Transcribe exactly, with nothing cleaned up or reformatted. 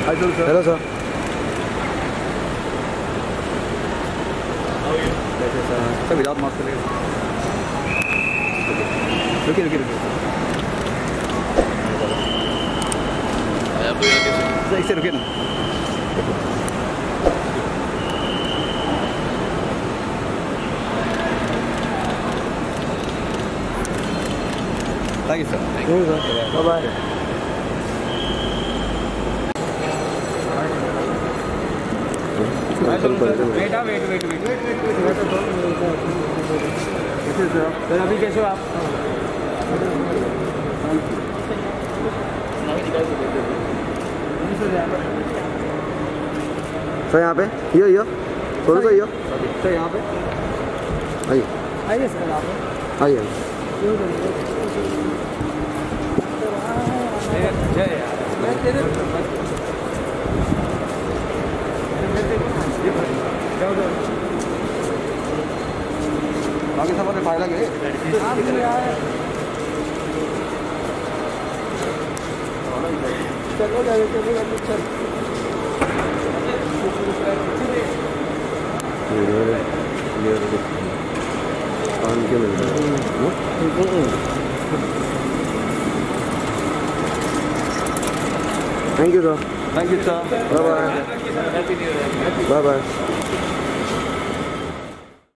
Hi, sir. Hello, sir. How are you? Yes, yes, sir. Sir, without mask. रुकिए रुकिए रुकिए sir इससे रुकिए ना thank you sir Thank you, sir. Bye-bye. Wait, wait, wait, wait, wait, wait, कैसे sir sir अभी कैसे हो आप सर यहाँ पे यो यो थोड़ा सा यो सर यहाँ पे आइए आइए सर आप आइए जय बाकी सब अपने फायदा गए चलो जाए चलो चल पान के मिल रहा है thank you sir thank you sir bye bye happy new year bye bye